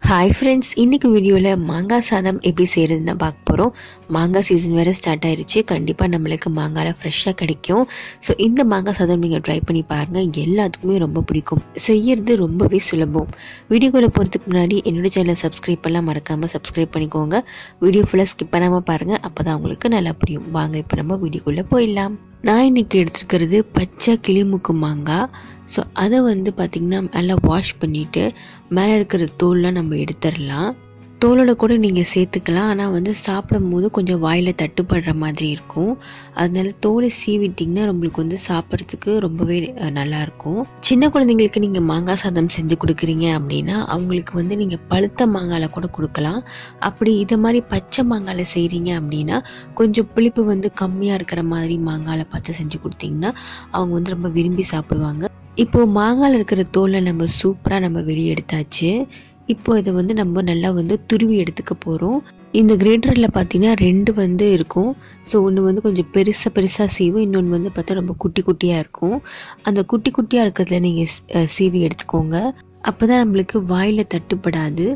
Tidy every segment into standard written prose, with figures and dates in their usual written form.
Hi friends, இன்னைக்கு வீடியோல மாங்காய் சாதம் எப்படி செய்யறதுன்னு பார்க்க போறோம். மாங்காய் சீசன் வேற ஸ்டார்ட் ஆயிருச்சு. கண்டிப்பா நம்மளுக்கு மாங்காய் ஃப்ரெஷ்ஷா கிடைக்கும். சோ இந்த மாங்காய் சாதம் நீங்க ட்ரை பண்ணி பாருங்க. எல்லாத்துக்குமே ரொம்ப பிடிக்கும். செய்யறது ரொம்பவே சுலபம். வீடியோக்குள்ள போறதுக்கு முன்னாடி என்னோட சேனலை சப்ஸ்கிரைப் பண்ணலாம் மறக்காம சப்ஸ்கிரைப் பண்ணிக்கோங்க. வீடியோ ஃபுல்லா ஸ்கிப் பண்ணாம பாருங்க. அப்பதான் உங்களுக்கு நல்லா புரியும். வாங்க இப்போ நம்ம வீடியோக்குள்ள போயிடலாம். நான் இன்னைக்கு எடுத்துக்கிறது பச்சை கிளிமுக்கு மாங்காய். ஸோ அதை பார்த்திங்கன்னா நல்லா வாஷ் பண்ணிவிட்டு மேலே இருக்கிற தோல்லாம் நம்ம எடுத்துடலாம். தோலோட கூட நீங்கள் சேர்த்துக்கலாம். ஆனால் சாப்பிடும் போது கொஞ்சம் வாயில் தட்டுப்படுற மாதிரி இருக்கும். அதனால தோலை சீவிட்டிங்கன்னா நம்மளுக்கு சாப்பிட்றதுக்கு ரொம்பவே நல்லாயிருக்கும். சின்ன குழந்தைங்களுக்கு நீங்கள் மாங்காய் சாதம் செஞ்சு கொடுக்குறீங்க அப்படின்னா அவங்களுக்கு நீங்கள் பழுத்த மாங்காயில் கூட கொடுக்கலாம். அப்படி இதை மாதிரி பச்சை மாங்காயில் செய்கிறீங்க அப்படின்னா கொஞ்சம் புளிப்பு கம்மியாக இருக்கிற மாதிரி மாங்காயில் பார்த்து செஞ்சு கொடுத்தீங்கன்னா அவங்க ரொம்ப விரும்பி சாப்பிடுவாங்க. இப்போது மாங்காயில் இருக்கிற தோலை நம்ம சூப்பராக நம்ம வெளியே எடுத்தாச்சு. இப்போ இதை நம்ம நல்லா துருவி எடுத்துக்க போகிறோம். இந்த கிரேட்டரில் பார்த்தீங்கன்னா ரெண்டு இருக்கும். ஸோ ஒன்று கொஞ்சம் பெருசாக சீவும், இன்னொன்று பார்த்தா ரொம்ப குட்டி குட்டியாக இருக்கும். அந்த குட்டி குட்டியாக இருக்கிறதுல நீங்கள் சீவி எடுத்துக்கோங்க. அப்போ தான் நம்மளுக்கு வாயில் தட்டுப்படாது.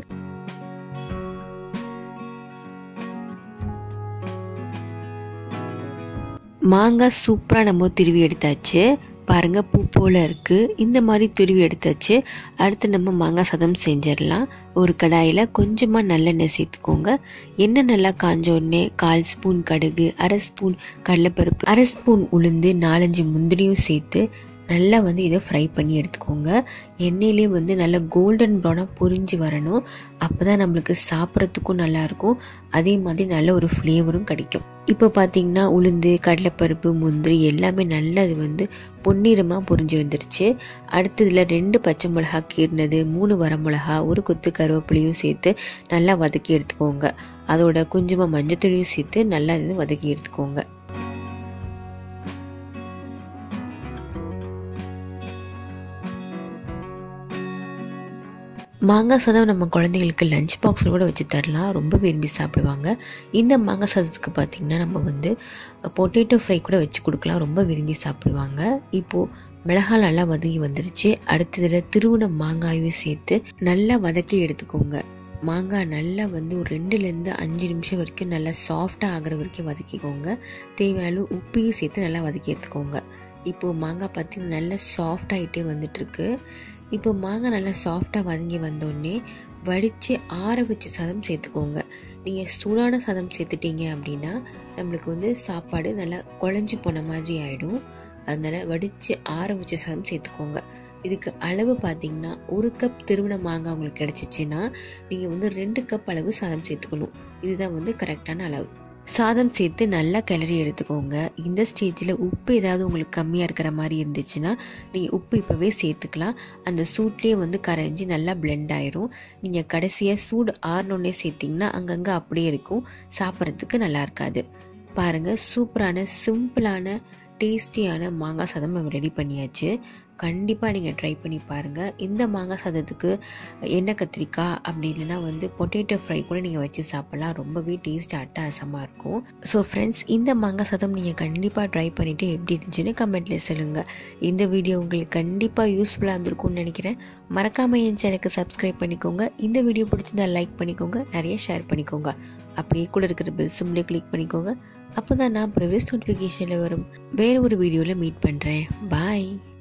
மாங்காய் சூப்பராக நம்ம துருவி எடுத்தாச்சு. பாருங்க, பூ போல இருக்கு. இந்த மாதிரி துருவி எடுத்தாச்சு. அடுத்து நம்ம மாங்காய் சாதம் செஞ்சிடலாம். ஒரு கடாயில் கொஞ்சமாக நல்லெண்ணெய் சேர்த்துக்கோங்க. எண்ணெய் நல்லா காஞ்ச உடனே 1/4 ஸ்பூன் கடுகு, 1/2 ஸ்பூன் கடலைப்பருப்பு, 1/2 ஸ்பூன் உளுந்து, 4-5 முந்திரியும் சேர்த்து நல்லா இதை ஃப்ரை பண்ணி எடுத்துக்கோங்க. எண்ணெயிலே நல்லா கோல்டன் ப்ரௌனாக பொரிஞ்சு வரணும். அப்போ தான் நம்மளுக்கு சாப்பிட்றதுக்கும் நல்லாயிருக்கும். அதே மாதிரி நல்ல ஒரு ஃப்ளேவரும் கிடைக்கும். இப்போ பார்த்தீங்கன்னா உளுந்து, கடலைப்பருப்பு, முந்திரி எல்லாமே நல்லா அது பொன்னிறமாக பொரிஞ்சு வந்துருச்சு. அடுத்ததில் 2 பச்சை மிளகா கீறினது, 3 வரமிளகா, 1 கொத்து கருவேப்பிலையும் சேர்த்து நல்லா வதக்கி எடுத்துக்கோங்க. அதோட கொஞ்சமாக மஞ்சத்தூளையும் சேர்த்து நல்லா இது வதக்கி எடுத்துக்கோங்க. மாங்காய் சாதம் நம்ம குழந்தைங்களுக்கு லஞ்ச் பாக்ஸில் கூட வச்சு தரலாம். ரொம்ப விரும்பி சாப்பிடுவாங்க. இந்த மாங்காய் சாதத்துக்கு பார்த்திங்கன்னா நம்ம பொட்டேட்டோ ஃப்ரை கூட வச்சு கொடுக்கலாம். ரொம்ப விரும்பி சாப்பிடுவாங்க. இப்போது மிளகாய் நல்லா வதங்கி வந்துருச்சு. அடுத்ததில் திருவுண மாங்காயும் சேர்த்து நல்லா வதக்கி எடுத்துக்கோங்க. மாங்காய் நல்லா ஒரு 2-5 நிமிஷம் வரைக்கும் நல்லா சாஃப்டாக ஆகிற வரைக்கும் வதக்கிக்கோங்க. தேவையான உப்பையும் சேர்த்து நல்லா வதக்கி எடுத்துக்கோங்க. இப்போது மாங்காய் பார்த்திங்கன்னா நல்லா சாஃப்டாகிட்டே வந்துட்டுருக்கு. இப்போ மாங்காய் நல்லா சாஃப்டாக வதங்கி வந்தோடனே வடித்து ஆற வச்ச சாதம் சேர்த்துக்கோங்க. நீங்கள் சூடான சாதம் சேர்த்துட்டீங்க அப்படின்னா நம்மளுக்கு சாப்பாடு நல்லா குழஞ்சி போன மாதிரி ஆகிடும். அதனால வடித்து ஆற வச்ச சாதம் சேர்த்துக்கோங்க. இதுக்கு அளவு பார்த்தீங்கன்னா 1 கப் திருவண்ண மாங்காய் உங்களுக்கு கிடச்சிச்சின்னா நீங்கள் 2 கப் அளவு சாதம் சேர்த்துக்கணும். இதுதான் கரெக்டான அளவு. சாதம் சேர்த்து நல்லா கிளறி எடுத்துக்கோங்க. இந்த ஸ்டேஜில் உப்பு ஏதாவது உங்களுக்கு கம்மியாக இருக்கிற மாதிரி இருந்துச்சுன்னா நீங்கள் உப்பு இப்போவே சேர்த்துக்கலாம். அந்த சூட்லேயே கரைஞ்சி நல்லா பிளெண்ட் ஆயிரும். நீங்கள் கடைசியாக சூடு ஆறினோடனே சேர்த்திங்கன்னா அங்கங்கே அப்படியே இருக்கும். சாப்பிட்றதுக்கு நல்லா இருக்காது. பாருங்கள், சூப்பரான சிம்பிளான டேஸ்டியான மாங்காய் சாதம் நம்ம ரெடி பண்ணியாச்சு. கண்டிப்பாக நீங்கள் ட்ரை பண்ணி பாருங்கள். இந்த மாங்காய் சாதத்துக்கு எண்ணெய் கத்திரிக்காய் அப்படி இல்லைன்னா பொட்டேட்டோ ஃப்ரை கூட நீங்கள் வச்சு சாப்பிட்லாம். ரொம்பவே டேஸ்ட் அட்டகாசமாக இருக்கும். ஸோ ஃப்ரெண்ட்ஸ், இந்த மாங்காய் சாதம் நீங்கள் கண்டிப்பாக ட்ரை பண்ணிவிட்டு எப்படி இருந்துச்சுன்னு கமெண்ட்டில் சொல்லுங்கள். இந்த வீடியோ உங்களுக்கு கண்டிப்பாக யூஸ்ஃபுல்லாக இருந்திருக்கும்னு நினைக்கிறேன். மறக்காமல் என் சேனலுக்கு சப்ஸ்கிரைப் பண்ணிக்கோங்க. இந்த வீடியோ பிடிச்சிருந்தா லைக் பண்ணிக்கோங்க, நிறைய ஷேர் பண்ணிக்கோங்க. அப்படியே கூட இருக்கிற பெல் சிம்பிளை கிளிக் பண்ணிக்கோங்க. அப்போ தான் நான் ப்ரீவியஸ் நோட்டிஃபிகேஷனில் வரும். வேறு ஒரு வீடியோவில் மீட் பண்ணுறேன். பாய்.